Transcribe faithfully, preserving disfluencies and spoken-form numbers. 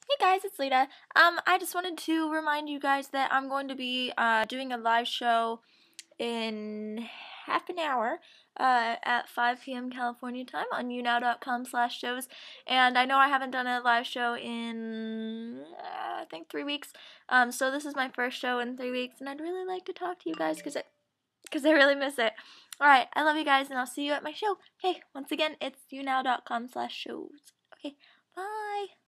Hey guys, it's Leda. Um, I just wanted to remind you guys that I'm going to be uh, doing a live show in half an hour uh, at five p m California time on you now dot com slash shows. And I know I haven't done a live show in, uh, I think, three weeks. Um, so this is my first show in three weeks, and I'd really like to talk to you guys because I, because I really miss it. Alright, I love you guys, and I'll see you at my show. Okay, once again, it's you now dot com slash shows. Okay, bye!